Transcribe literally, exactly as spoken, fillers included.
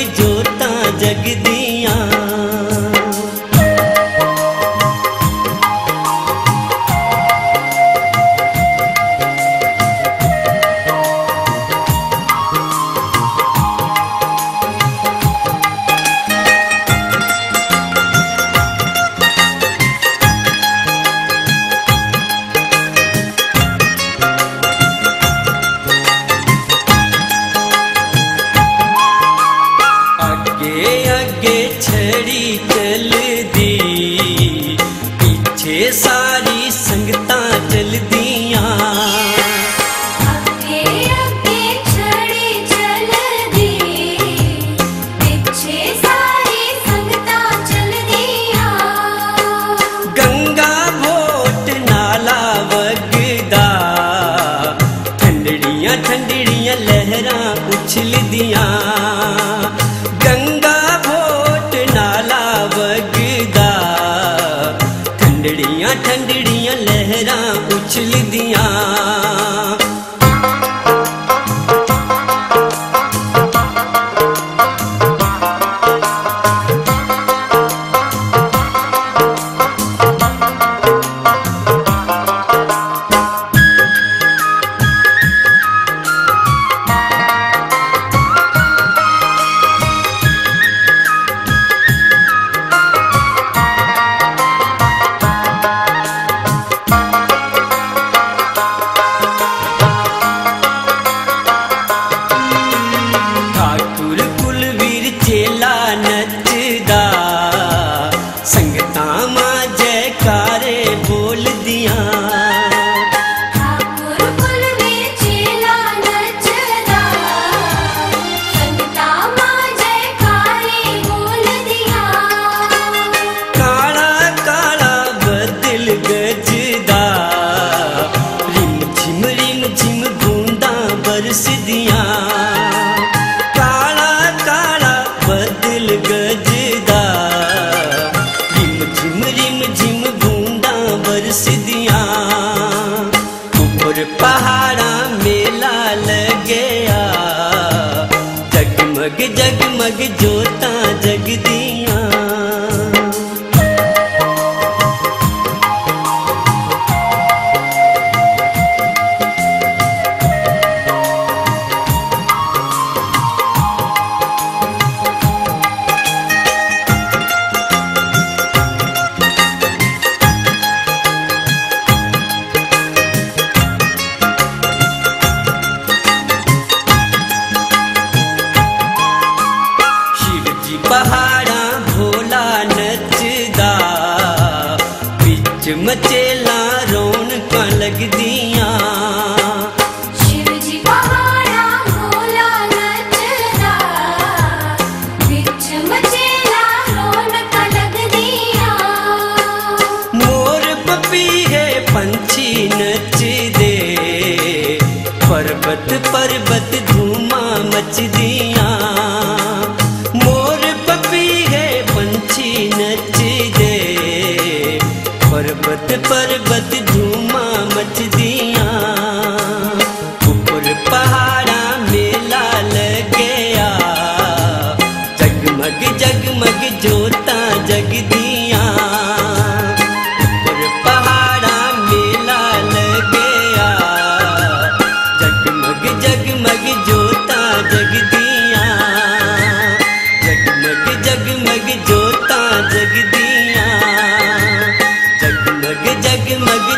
जोतां जगदियां। सारी संगतां चलदियां। अगे अगे छड़ी चलदी, पिछे सारी संगतां चलदियां। गंगा भोट नाला वगदा, ठंडड़ियां ठंडड़ियां लहरां उछलदियां। गंगा भोट नाला वगदा, ठंडड़ियां ठंडड़ियां लहरां उछलदियां। नचदा संगतां मां जयकारे बोलदियां। ठाकुर कुलवीर चेला नचदा, संगतां मां जयकारे बोलदियां। काला काला बदल गजदा, रिम झिम रिम झिम बूंदां बरसदियां। गजदा रिम झिम रिम झिम बूंदां बरसदियां। ऊपर पहाड़ां मेला लगया, जगमग जगमग जोतां जगदियां। पहाड़ां भोला नचदा, बिच मचेला रौनकां लगदियां। शिव जी पहाड़ां भोला नचदा, बिच मचेला रौनकां लगदियां। मोर पपीहे पंछी नचदे, पर्वत पर्वत धूमां मचदियां। नचदे पर्वत पर्वत धूमां मचदियां। ऊपर पहाड़ां मेला लगया, जगमग जगमग जोतां जगदियां। ऊपर पहाड़ां मेला लगया, जगमग जगमग जोतां जगदियां। जगमग जगमग जोतां जगदियां, जगमग जगमग